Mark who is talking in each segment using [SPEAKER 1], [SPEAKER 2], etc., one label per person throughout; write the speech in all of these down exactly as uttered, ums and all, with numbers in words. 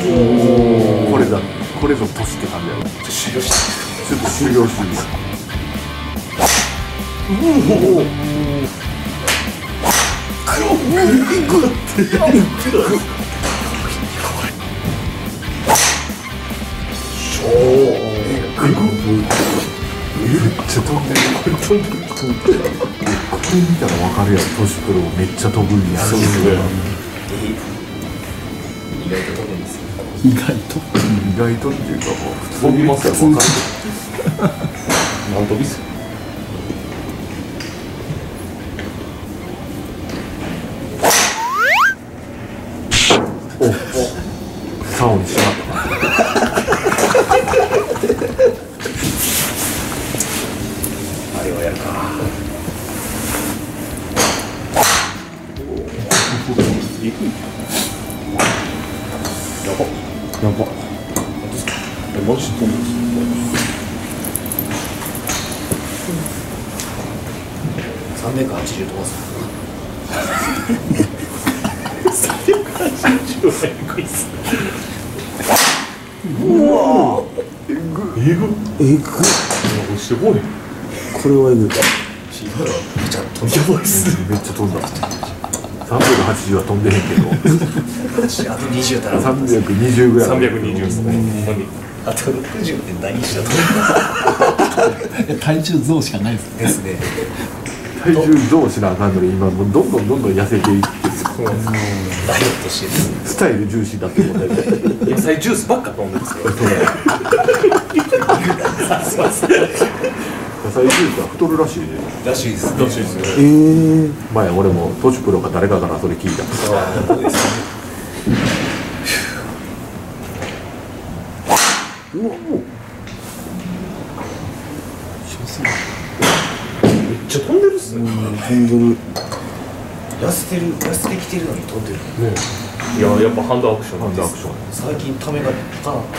[SPEAKER 1] これだ、これぞ年って感じだよ。
[SPEAKER 2] 修行して
[SPEAKER 1] ちょっと修行していいですか。おお。黒グッて。しょう。えぐ。めっちゃ飛んでる。これ飛んでる。これ見たらわかるやん。トシプロめっちゃ飛ぶんや。そうですね。
[SPEAKER 2] 意外と飛ぶんですよ。
[SPEAKER 3] 意外と。
[SPEAKER 1] 意外とっていうかもう
[SPEAKER 2] 飛びますよ。
[SPEAKER 1] 普通に。
[SPEAKER 2] 何飛びっすよ。
[SPEAKER 1] お、サオにしまった。
[SPEAKER 2] あれはやるか。いく。やば。
[SPEAKER 3] やば。
[SPEAKER 2] え、マジ飛んでる。三百八十飛ばす。三百八十はえぐいっす。
[SPEAKER 1] うわえぐ
[SPEAKER 2] えぐ。
[SPEAKER 3] えぐ。
[SPEAKER 2] すごい。
[SPEAKER 3] これはえぐい。
[SPEAKER 2] めちゃ飛んでやばいっす。
[SPEAKER 1] めっちゃ飛んだ。三百八十は飛んでへんけど。
[SPEAKER 2] あと二十たら。
[SPEAKER 1] 三百二十ぐらい。
[SPEAKER 2] 三百二十ですね。あと六十って何したと。
[SPEAKER 3] 体重増しかないですね。
[SPEAKER 2] ですね。
[SPEAKER 1] 体重増しなあかんのに今もうどんどんどんどん痩せていって
[SPEAKER 2] ダイエットしてる。
[SPEAKER 1] スタイル重視だって思ったり
[SPEAKER 2] 野菜ジュースばっか飲んでるんですよ。
[SPEAKER 1] 野菜ジュースは太るらしいね。
[SPEAKER 2] らしいです。らしいですね。
[SPEAKER 3] ええ。
[SPEAKER 1] 前俺もトシプロか誰かからそれ聞いた。
[SPEAKER 2] そうですね。
[SPEAKER 1] うわもう
[SPEAKER 2] めっちゃ飛んでるっすね。
[SPEAKER 3] 飛んでる。
[SPEAKER 2] 痩せてる、痩せてきてるのに飛んでる。
[SPEAKER 1] ね
[SPEAKER 2] いや、やっぱハンドアクション。
[SPEAKER 1] ハンドアクション。
[SPEAKER 2] 最近ためが高かった。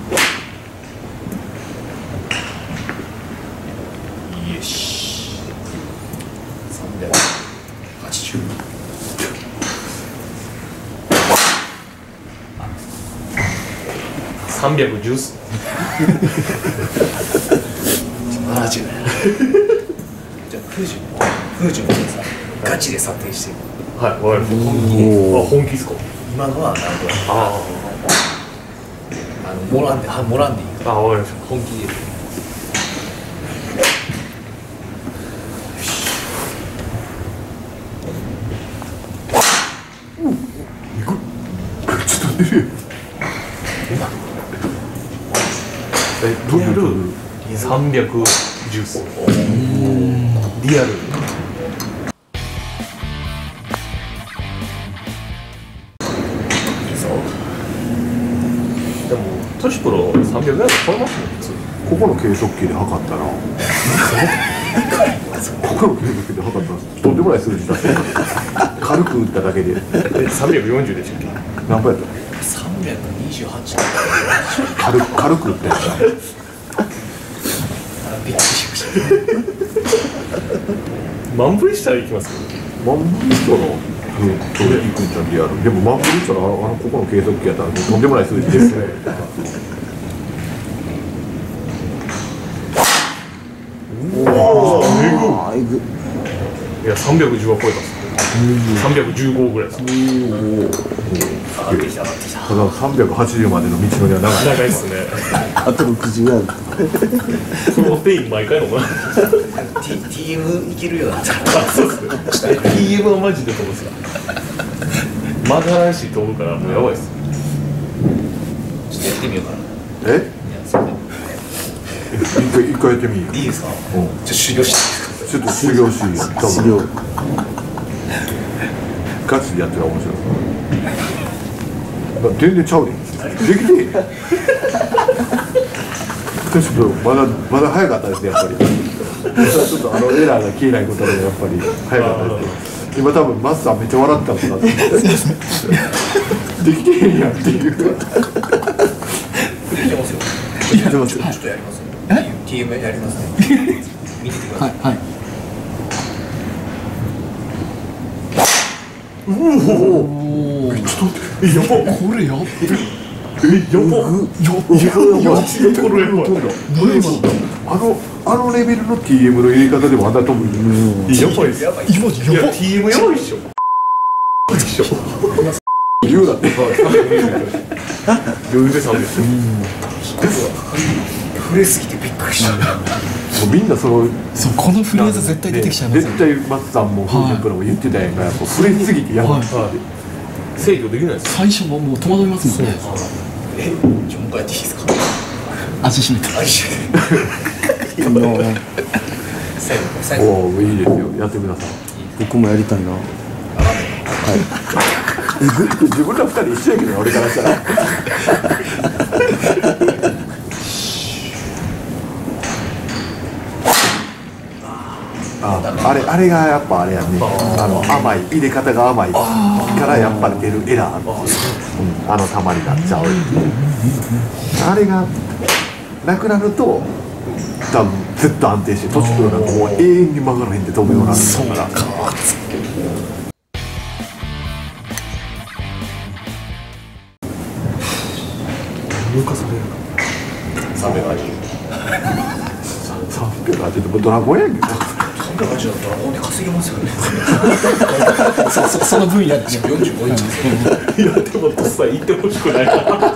[SPEAKER 2] よし。三百八十。三百十っす。七十。じゃあ、風順。風順でさ、ガチで査定してる。はい、わかりました。本気で。あ、本気ですか。今のはなんとなく。ああ。あの、モランで、は、モランでいい。あ、わかりました。本気で。
[SPEAKER 1] ちょっと出るよ。え、リアル
[SPEAKER 2] 三百ジュース。リアル。でもトシプロ三百ぐらい超えますね。普通。
[SPEAKER 1] ここの計測器で測ったらここの計測器で測ったらとんでもない数字だって軽く打っただけで
[SPEAKER 2] え、三百四十でしたっけ。
[SPEAKER 1] 何倍やった
[SPEAKER 2] 三百二十八。
[SPEAKER 1] 軽く軽く打ったやつ
[SPEAKER 2] びっくりしました。万振りしたらいきますけど。
[SPEAKER 1] 万振りしたらうん、それいくんちゃんリアルでも万振りしたらあのここの計測器やったらとんでもない数字ですね
[SPEAKER 3] ああ、えぐ。
[SPEAKER 2] いや、三百十は超えたっす。三百十五ぐらいです。上がってきた、上がってきた。
[SPEAKER 1] たださんびゃくはちじゅうまでの道のりは長い
[SPEAKER 2] 長いっすね。
[SPEAKER 3] あと六十ある。
[SPEAKER 2] プロテイン毎回飲まない。
[SPEAKER 4] ティーエム いけるようになったら
[SPEAKER 2] そうですね。ティーエム はマジで飛ぶっすか。曲がらんし飛ぶからもうやばいっす。
[SPEAKER 4] ちょっとやってみようかな。
[SPEAKER 1] え
[SPEAKER 4] いやそれ
[SPEAKER 1] 一回一回やってみよう
[SPEAKER 4] いいですか。
[SPEAKER 1] うん
[SPEAKER 4] じゃあ修行して
[SPEAKER 1] ちょっと修行していいよ多
[SPEAKER 3] 資
[SPEAKER 1] 分
[SPEAKER 3] 料。
[SPEAKER 1] ガチでやってる面白い全然ちゃうでできてへんちょっとまだまだ早かったですねやっぱりちょっとあのエラーが消えないことでやっぱり早かったです今多分マスターめっちゃ笑ってたもんなできてへんやんっていう
[SPEAKER 4] できてますよ。
[SPEAKER 1] できてますよ
[SPEAKER 4] ちょっとやりますよ。ティーエム やりますね。見ててください。
[SPEAKER 3] はいはい。
[SPEAKER 1] うおおめっちゃ飛んでる。えやばこれやばえやばやばマジでこれやばいあのあのレベルの ティーエム の入れ方でもあんな飛ぶやばいっす。やばい今やばい ティーエム やばいっしょでしょ言うだって余裕でさんですよ
[SPEAKER 2] 触れすぎてびっくりした
[SPEAKER 1] みんなその
[SPEAKER 3] そうこのフレーズ絶対出てきちゃいますよ
[SPEAKER 1] 絶対松さんもフージョンプロも言ってたやんか触れすぎてやばい
[SPEAKER 2] 制御できないです
[SPEAKER 3] 最初はもう戸惑いますもんね。
[SPEAKER 4] え、ちょもう一回やっていいですか？
[SPEAKER 3] 味しめて
[SPEAKER 4] あ、一緒で最後最後
[SPEAKER 1] おおいいですよやってください。
[SPEAKER 3] 僕もやりたいな。
[SPEAKER 1] 自分ら二人一緒やけど俺からしたらああれあれがやっぱあれやねあの甘い入れ方が甘いからやっぱ出るエラーっていう、うん、あの玉になっちゃうっていうあれがなくなると多分ずっと安定して途中なんかもう永遠に曲がらへんで飛ぶようになるんだから
[SPEAKER 2] 動かされる
[SPEAKER 4] さんびゃくはちじゅう
[SPEAKER 1] さんびゃくはちじゅうってドラゴンやんけど
[SPEAKER 4] さんびゃくはちじゅうだったらドラゴンで稼げますよね
[SPEAKER 3] そうそその分野で
[SPEAKER 4] よんじゅうごインチですよ
[SPEAKER 2] いやでもとっさ言ってほしくないな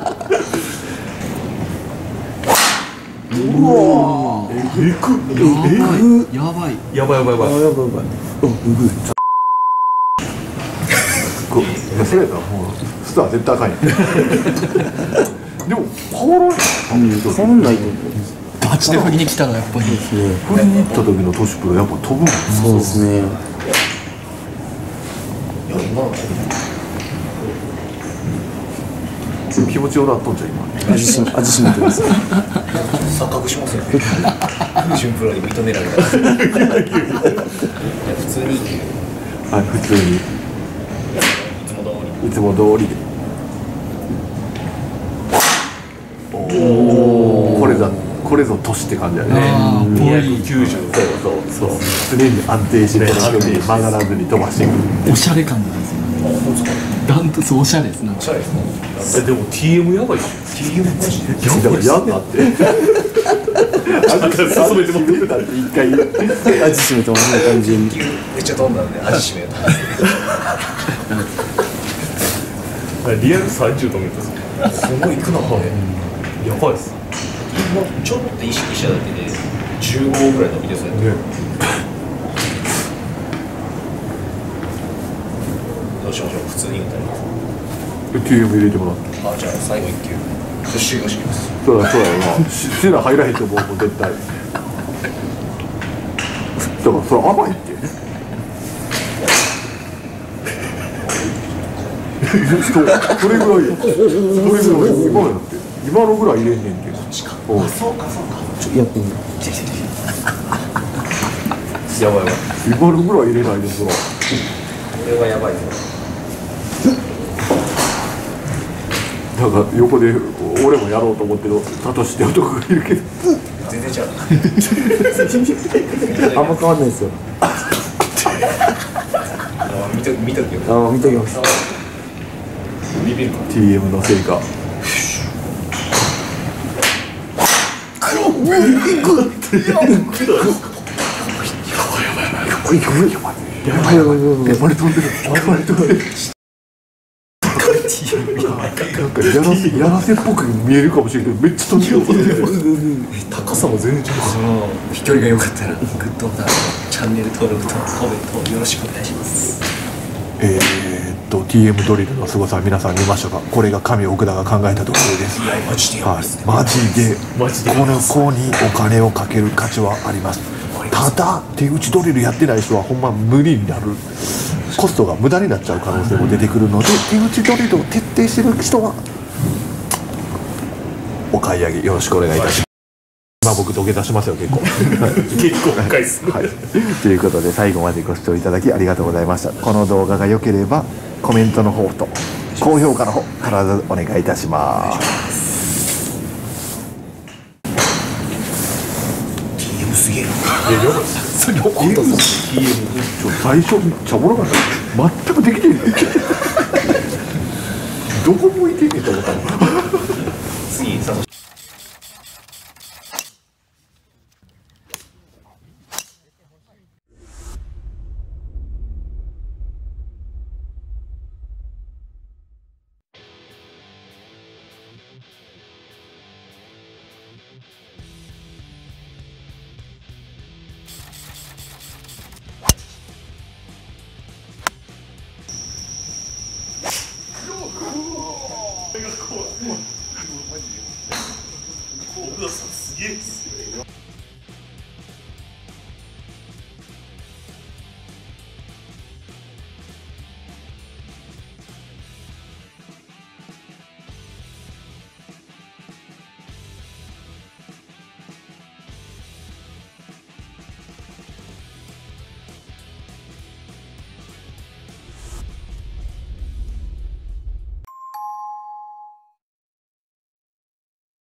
[SPEAKER 3] うわ
[SPEAKER 1] えぐ
[SPEAKER 3] やばい
[SPEAKER 2] やばいやばいやばい
[SPEAKER 3] やばいやばいうんうぐ
[SPEAKER 1] こうそれやったらもうスター絶対あかんやんでも変わらない
[SPEAKER 3] 変わんないよバチで振りに来たらやっぱりですね
[SPEAKER 1] 振りに行った時のトシプロやっぱ飛ぶもん
[SPEAKER 3] そうですね
[SPEAKER 4] いや今の
[SPEAKER 1] 気持ちよなっとんじゃん今
[SPEAKER 3] 味し味しめてます
[SPEAKER 4] 錯覚しますよねフージョンプロに認められたいや普通にい
[SPEAKER 1] はい普通に
[SPEAKER 4] つも通り
[SPEAKER 1] いつも通りでおおこれだこれぞトシって感じだね
[SPEAKER 3] あー
[SPEAKER 2] にひゃくきゅうじゅう
[SPEAKER 1] そうそうそう常に安定してる距離曲がらずに飛ばしていく
[SPEAKER 3] おしゃれ感なんですよねダントツおしゃれですね
[SPEAKER 4] おしゃれですね
[SPEAKER 2] えでも ティーエム やばいっしょ
[SPEAKER 4] ティーエム マジで
[SPEAKER 1] だからやんなってあんた進めてもってたって一回
[SPEAKER 3] 味しめてもらう感じに
[SPEAKER 4] めっちゃ飛んだんで味しめよう
[SPEAKER 2] リアルさんじゅう飛んでた
[SPEAKER 4] すごい行くなこれ
[SPEAKER 2] やばいっす
[SPEAKER 4] 今ちょっと意識しただけでじゅうごぐらい伸びてそうやったどうしましょう普通に打ったり
[SPEAKER 1] ティーエム 入れてもらって
[SPEAKER 4] あじゃあ最後一球ちょっと修行してきます
[SPEAKER 1] そうだそうだよなしせな入らへんと思うもん絶対だからそれ甘いってそうそれぐらいよそれぐらい今のやって今のぐらい入れんねんけどおう
[SPEAKER 4] そうかそうか
[SPEAKER 3] ちょやってみる
[SPEAKER 2] やばいやばい
[SPEAKER 1] 今のぐらい入れないでそら
[SPEAKER 4] これはやばいぞ
[SPEAKER 1] なんか横で俺もやろうと思ってるサトシって男がいるけど
[SPEAKER 4] 全然ちゃう
[SPEAKER 3] あんま変わんないですよ
[SPEAKER 4] あ見と見とけよ
[SPEAKER 3] あ見ときます
[SPEAKER 4] ビビるか
[SPEAKER 1] ティーエム のせいかやばいやばいやばいやばいやばいやばいやばい飛んでるやばい飛んでるなんかやらせやらせっぽく見えるかもしれないけどめっちゃ飛んでる
[SPEAKER 2] 高さも全然違う
[SPEAKER 4] 飛距離が良かったらグッドボタンチャンネル登録とコメントよろしくお願いします
[SPEAKER 1] えーっと ティーエム ドリルの凄さは皆さん見ましたか。これが神奥田が考えたところです
[SPEAKER 4] いやマジでやば
[SPEAKER 1] はいい
[SPEAKER 4] ですね、
[SPEAKER 1] マジで
[SPEAKER 2] マジで
[SPEAKER 1] この子にお金をかける価値はあります。ただ手打ちドリルやってない人はほんま無理になるコストが無駄になっちゃう可能性も出てくるので手打ちドリルを徹底してる人はお買い上げよろしくお願いいたします。今僕土下座しますよ結構
[SPEAKER 2] 結構深いっすね
[SPEAKER 1] はい、ということで最後までご視聴いただきありがとうございました。この動画が良ければコメントの方と高評価の方必ずお願いいたします。
[SPEAKER 4] ティーエム すげえな
[SPEAKER 2] やばいっす
[SPEAKER 3] それ怒ったぞ
[SPEAKER 1] ちょ最初めっちゃおもろかった。 全くできてないどこ向いてんねんと思ったの
[SPEAKER 2] 次サトシ奥田さんすげえっす